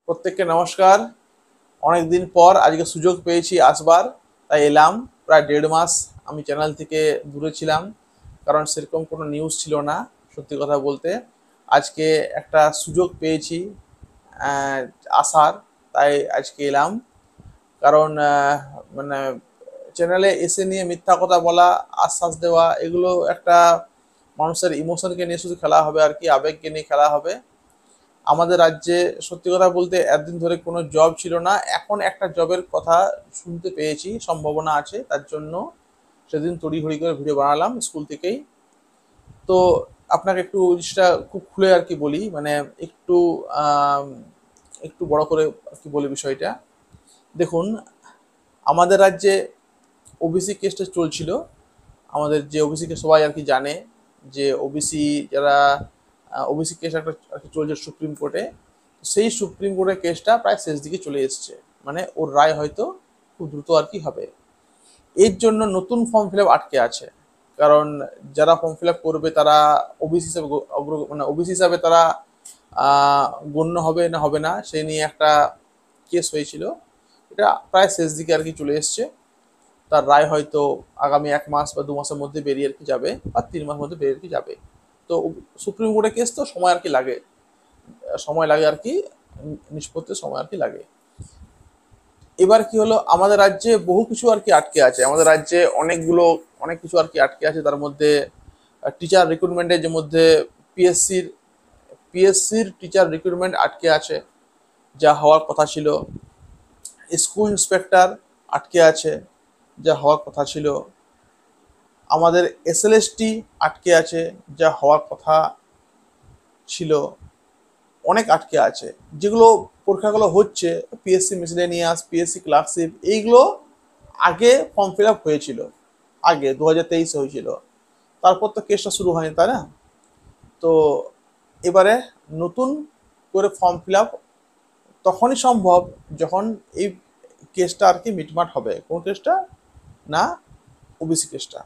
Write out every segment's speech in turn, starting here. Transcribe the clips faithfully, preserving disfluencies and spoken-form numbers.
প্রত্যেককে নমস্কার। অনেকদিন পর আজকে সুযোগ পেয়েছি আসবার, তাই এলাম। প্রায় দেড় মাস আমি চ্যানেল থেকে দূরে ছিলাম, কারণ সেরকম কোনো নিউজ ছিল না। সত্যি কথা বলতে আজকে একটা সুযোগ পেয়েছি আহ, আসার, তাই আজকে এলাম। কারণ আহ, মানে চ্যানেলে এসে নিয়ে মিথ্যা কথা বলা, আশ্বাস দেওয়া, এগুলো একটা মানুষের ইমোশনকে নিয়ে শুধু খেলা হবে আর কি, আবেগকে নিয়ে খেলা হবে। আমাদের রাজ্যে সত্যি কথা বলতে এতদিন ধরে কোনো জব ছিল না, এখন একটা জবের কথা শুনতে পেয়েছি, সম্ভাবনা আছে, তার জন্য সেদিন তড়িঘড়ি করে ভিডিও বানালাম স্কুল থেকেই। তো আপনাকে একটু জিনিসটা খুব খুলে আর কি বলি, মানে একটু আম, একটু বড় করে আর কি বলি বিষয়টা। দেখুন, আমাদের রাজ্যে ওবিসি কেসটা চলছিল। আমাদের যে ওবিসি কে সবাই আর কি জানে, যে ওবিসি যারা ওবিসি কেস একটা আর কি চলছে সুপ্রিম কোর্টে। সেই সুপ্রিম কোর্টের কেসটা প্রায় শেষ দিকে চলে এসেছে, মানে ওর রায় হয়তো খুব দ্রুত আর কি হবে। এর জন্য নতুন ফর্ম ফিল আপ আটকে আছে। কারণ যারা ফর্ম ফিল আপ করবে তারা ওবিসি হিসাবে গ- অগ্র- মানে ওবিসি হিসাবে তারা আহ, গণ্য হবে না হবে না, সেই নিয়ে একটা কেস হয়েছিল। এটা প্রায় শেষ দিকে আর কি চলে এসছে। তার রায় হয়তো আগামী এক মাস বা দু মাসের মধ্যে বেরিয়ে আর কি যাবে, বা তিন মাসের মধ্যে বেরিয়ে আর কি যাবে। তো সুপ্রিম কোর্টের কেস তো সময় আর কি লাগে, সময় লাগে আর কি, নিষ্পত্তির সময় আর কি লাগে। এবার কি হলো, আমাদের রাজ্যে বহু কিছু আর কি আটকে আছে। আমাদের রাজ্যে অনেকগুলো অনেক কিছু আর কি আটকে আছে। তার মধ্যে টিচার রিক্রুটমেন্টের যে মধ্যে পিএসসির পিএসসির টিচার রিক্রুটমেন্ট আটকে আছে, যা হওয়ার কথা ছিল। স্কুল ইন্সপেক্টর আটকে আছে, যা হওয়ার কথা ছিল। আমাদের এসএলএসটি আটকে আছে, যা হওয়ার কথা ছিল। অনেক আটকে আছে, যেগুলো পরীক্ষাগুলো হচ্ছে, পিএসসি মিসলেনিয়াস, পিএসসি ক্লার্কশিপ, এইগুলো আগে ফর্ম ফিল আপ হয়েছিল, আগে দু হাজার তেইশে হয়েছিল। তারপর তো কেসটা শুরু হয়নি, তাই না? তো এবারে নতুন করে ফর্ম ফিল আপ তখনই সম্ভব যখন এই কেসটা আর কি মিটমাট হবে। কোন কেসটা? না, ওবিসি কেসটা।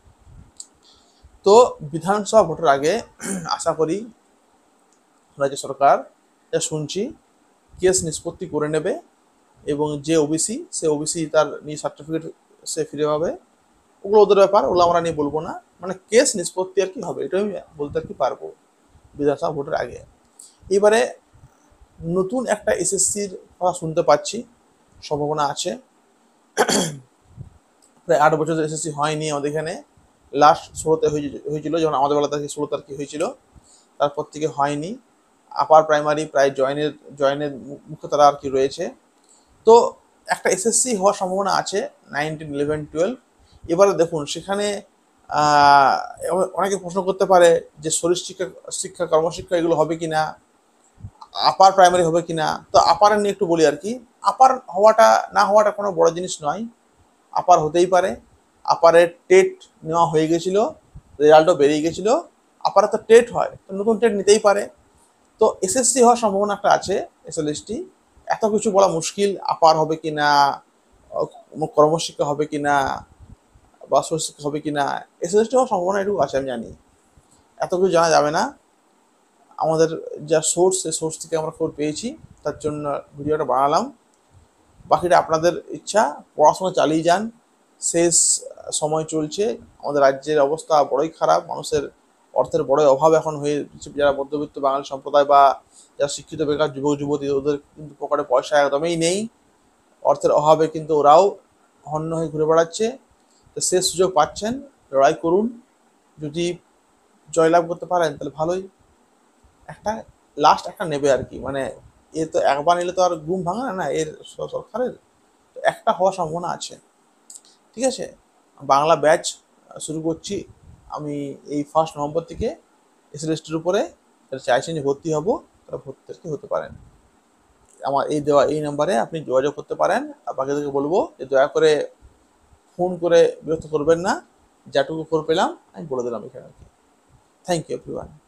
তো বিধানসভা ভোটের আগে আশা করি রাজ্য সরকার, যা শুনছি, কেস নিষ্পত্তি করে নেবে, এবং যে ওবিসি সে ওবিসি তার নিজ সার্টিফিকেট সে ফিরে পাবে। ওগুলো ওদের ব্যাপার, ওগুলো আমরা নিয়ে বলবো না। মানে কেস নিষ্পত্তি আর কি হবে, এটাই আমি বলতে আর কি পারবো বিধানসভা ভোটের আগে। এবারে নতুন একটা এসএসসির কথা শুনতে পাচ্ছি, সম্ভাবনা আছে। প্রায় আট বছর এসএসসি হয়নি আমাদের এখানে। লাস্ট ষোলোতে হয়েছিল, যখন আমাদের বেলা থেকে ষোলোতে আর কি হয়েছিল, তারপর থেকে হয়নি। আপার প্রাইমারি প্রায় জয়েনের জয়েনের মুখে তারা আর কি রয়েছে। তো একটা এসএসসি হওয়ার সম্ভাবনা আছে, নাইনটিন ইলেভেন টুয়েলভ। এবারে দেখুন সেখানে আহ, অনেকে প্রশ্ন করতে পারে যে শরীর শিক্ষা শিক্ষা কর্মশিক্ষা এগুলো হবে কিনা, আপার প্রাইমারি হবে কিনা। তো আপার নিয়ে একটু বলি আর কি। আপার হওয়াটা না হওয়াটা কোনো বড় জিনিস নয়, আপার হতেই পারে। আপারের টেট নেওয়া হয়ে গেছিল, রেজাল্টও বেরিয়ে গেছিল। আপারে তো টেট হয়, তো নতুন টেট নিতেই পারে। তো এসএসসি হওয়ার সম্ভাবনা একটা আছে, এসএলএসটি। এত কিছু বলা মুশকিল, আপার হবে কিনা, কর্মশিক্ষা হবে কিনা, বা শৈশিক্ষা হবে কিনা। এসএলএসটি হওয়ার সম্ভাবনা একটু আছে, আমি জানি। এত কিছু জানা যাবে না। আমাদের যা সোর্স, সেই সোর্স থেকে আমরা খবর পেয়েছি, তার জন্য ভিডিওটা বানালাম। বাকিটা আপনাদের ইচ্ছা, পড়াশোনা চালিয়ে যান। শেষ সময় চলছে, আমাদের রাজ্যের অবস্থা বড়ই খারাপ। মানুষের অর্থের বড়ই অভাব এখন হয়ে, যারা মধ্যবিত্ত বাঙালি সম্প্রদায় বা যারা শিক্ষিত বেকার যুবক যুবতী, ওদের কিন্তু পকেটে পয়সা একদমই নেই। অর্থের অভাবে কিন্তু ওরাও হন্য হয়ে ঘুরে বেড়াচ্ছে। তো শেষ সুযোগ পাচ্ছেন, লড়াই করুন। যদি জয়লাভ করতে পারেন তাহলে ভালোই। একটা লাস্ট একটা নেবে আর কি, মানে এ তো একবার নিলে তো আর ঘুম ভাঙে না না এর, সরকারের। তো একটা হওয়ার সম্ভাবনা আছে। ঠিক আছে, বাংলা ব্যাচ শুরু করছি আমি এই ফার্স্ট নভেম্বর থেকে। এসএলএসটির উপরে যারা চাইছেন যে ভর্তি হব, তারা ভর্তি আর কি হতে পারেন। আমার এই দেওয়া এই নাম্বারে আপনি যোগাযোগ করতে পারেন। আর বাকিদেরকে বলবো যে দয়া করে ফোন করে বিরক্ত করবেন না, যেটুকু খবর পেলাম আমি বলে দিলাম এখানে আর কি। Thank you everyone.